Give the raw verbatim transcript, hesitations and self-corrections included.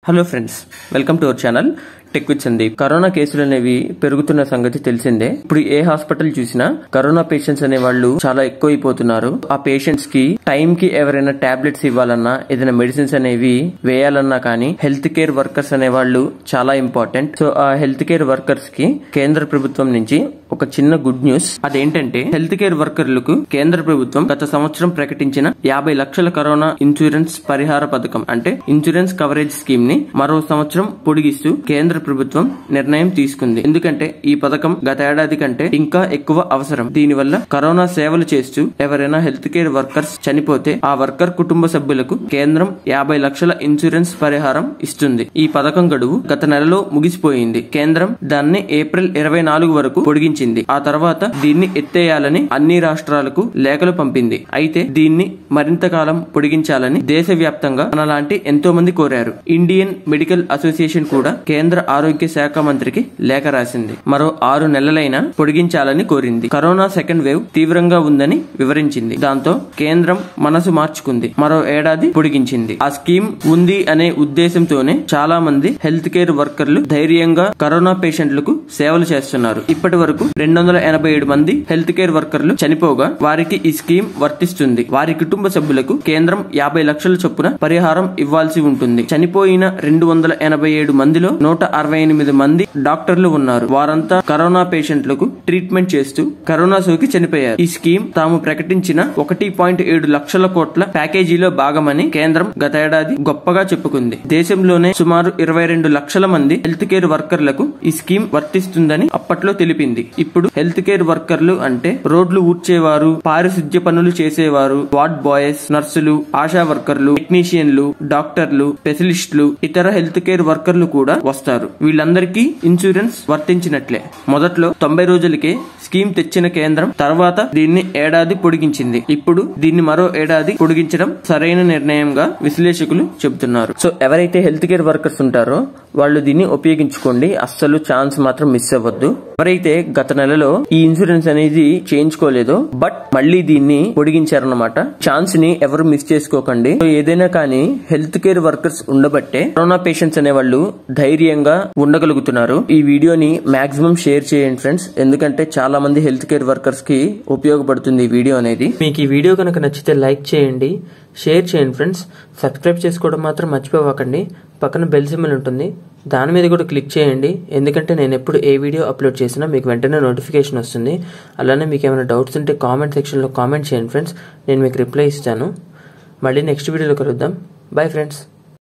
Hello friends, welcome to our channel Tech with Sandeep. Corona కేసులు అనేవి పెరుగుతున్న సంగతి తెలిసిందే. ఇప్పుడు ఏ హాస్పిటల్ చూసినా కరోనా పేషెంట్స్ అనే వాళ్ళు చాలా ఎక్కువైపోతున్నారు. ఆ పేషెంట్స్ కి టైం కి ఎవరైనా టాబ్లెట్స్ ఇవ్వాలన్నా, ఏదైనా మెడిసిన్స్ అనేవి వేయాలన్నా కానీ హెల్త్ కేర్ వర్కర్స్ అనే వాళ్ళు చాలా ఇంపార్టెంట్. సో ఆ హెల్త్ కేర్ వర్కర్స్ కి కేంద్ర ప్రభుత్వం నుంచి ఒక చిన్న గుడ్ న్యూస్. అదేంటంటే హెల్త్ కేర్ వర్కర్లకు కేంద్ర ప్రభుత్వం గత సంవత్సరం ప్రకటించిన యాభై లక్షల కరోనా ఇన్సూరెన్స్ పరిహార పథకం అంటే ఇన్సూరెన్స్ కవరేజ్ స్కీమ్ ని మరో సంవత్సరం పొడిగిస్తూ కేంద్ర ప్రభుత్వం నిర్ణయం తీసుకుంది. ఎందుకంటే ఈ పథకం గత ఏడాది కంటే ఇంకా ఎక్కువ అవసరం. దీనివల్ల కరోనా సేవలు చేస్తూ ఎవరైనా హెల్త్ కేర్ వర్కర్స్ చనిపోతే ఆ వర్కర్ కుటుంబ సభ్యులకు కేంద్రం యాభై లక్షల ఇన్సూరెన్స్ పరిహారం ఇస్తుంది. ఈ పథకం గడువు గత నెలలో ముగిసిపోయింది. కేంద్రం దాన్ని ఏప్రిల్ ఇరవై నాలుగు వరకు పొడిగించింది. ఆ తర్వాత దీన్ని ఎత్తేయాలని అన్ని రాష్ట్రాలకు లేఖలు పంపింది. అయితే దీన్ని మరింత కాలం పొడిగించాలని దేశవ్యాప్తంగా మనలాంటి ఎంతో మంది కోరారు. ఇండియన్ మెడికల్ అసోసియేషన్ కూడా కేంద్ర ఆరోగ్య శాఖ మంత్రికి లేఖ రాసింది. మరో ఆరు నెలలైనా పొడిగించాలని కోరింది. కరోనా సెకండ్ వేవ్ తీవ్రంగా ఉందని వివరించింది. దాంతో కేంద్రం మనసు మార్చుకుంది. మరో ఏడాది పొడిగించింది. ఆ స్కీమ్ ఉంది అనే ఉద్దేశంతోనే చాలా మంది హెల్త్ కేర్ వర్కర్లు ధైర్యంగా కరోనా పేషెంట్లకు సేవలు చేస్తున్నారు. ఇప్పటి వరకు రెండు వందల ఎనభై ఏడు మంది హెల్త్ కేర్ వర్కర్లు చనిపోగా వారికి ఈ స్కీమ్ వర్తిస్తుంది. వారి కుటుంబ సభ్యులకు కేంద్రం యాభై లక్షల చొప్పున పరిహారం ఇవ్వాల్సి ఉంటుంది. చనిపోయిన రెండు వందల ఎనభై ఏడు మందిలో నూట అరవై ఎనిమిది మంది డాక్టర్లు ఉన్నారు. వారంతా కరోనా పేషెంట్లకు ట్రీట్మెంట్ చేస్తూ కరోనా సోకి చనిపోయారు. ఈ స్కీమ్ తాము ప్రకటించిన ఒకటి పాయింట్ ఏడు లక్షల కోట్ల ప్యాకేజీలో భాగమని కేంద్రం గతేడాది గొప్పగా చెప్పుకుంది. దేశంలోనే సుమారు ఇరవై రెండు లక్షల మంది హెల్త్ కేర్ వర్కర్లకు ఈ స్కీమ్ వర్తిస్తుందని అప్పట్లో తెలిపింది. ఇప్పుడు హెల్త్ కేర్ వర్కర్లు అంటే రోడ్లు ఊడ్చేవారు, పారిశుద్ధ్య పనులు చేసేవారు, వార్డ్ బాయ్స్, నర్సులు, ఆశా వర్కర్లు, టెక్నీషియన్లు, డాక్టర్లు, స్పెషలిస్టులు, ఇతర హెల్త్ కేర్ వర్కర్లు కూడా వస్తారు. వీళ్ళందరికీ ఇన్సూరెన్స్ వర్తించినట్లే. మొదట్లో తొంభై రోజులకే స్కీమ్ తెచ్చిన కేంద్రం తర్వాత దీన్ని ఏడాది పొడిగించింది. ఇప్పుడు దీన్ని మరో ఏడాది పొడిగించడం సరైన నిర్ణయంగా విశ్లేషకులు చెబుతున్నారు. సో ఎవరైతే హెల్త్ కేర్ వర్కర్స్ ఉంటారో వాళ్ళు దీన్ని ఉపయోగించుకోండి. అస్సలు ఛాన్స్ మాత్రం మిస్ అవ్వద్దు. ఎవరైతే గత నెలలో ఈ ఇన్సూరెన్స్ అనేది చేయించుకోలేదో బట్ మళ్ళీ దీన్ని పొడిగించారన్నమాట. ఛాన్స్ ని ఎవరు మిస్ చేసుకోకండి. సో ఏదైనా కానీ హెల్త్ కేర్ వర్కర్స్ ఉండబట్టే కరోనా పేషెంట్స్ అనే వాళ్ళు ధైర్యంగా ఉండగలుగుతున్నారు. ఈ వీడియోని మాక్సిమం షేర్ చేయండి ఫ్రెండ్స్. ఎందుకంటే చాలా మంది హెల్త్ కేర్ వర్కర్స్ కి ఉపయోగపడుతుంది ఈ వీడియో అనేది. మీకు ఈ వీడియో కనుక నచ్చితే లైక్ చేయండి, షేర్ చేయండి ఫ్రెండ్స్. సబ్స్క్రైబ్ చేసుకోవడం మాత్రం మర్చిపోవకండి. పక్కన బెల్ సింబల్ ఉంటుంది, దాని మీద కూడా క్లిక్ చేయండి. ఎందుకంటే నేను ఎప్పుడు ఏ వీడియో అప్లోడ్ చేసినా మీకు వెంటనే నోటిఫికేషన్ వస్తుంది. అలానే మీకు ఏమైనా డౌట్స్ ఉంటే కామెంట్ సెక్షన్లో కామెంట్ చేయండి ఫ్రెండ్స్. నేను మీకు రిప్లై ఇస్తాను. మళ్ళీ నెక్స్ట్ వీడియోలో కలుద్దాం. Bye friends.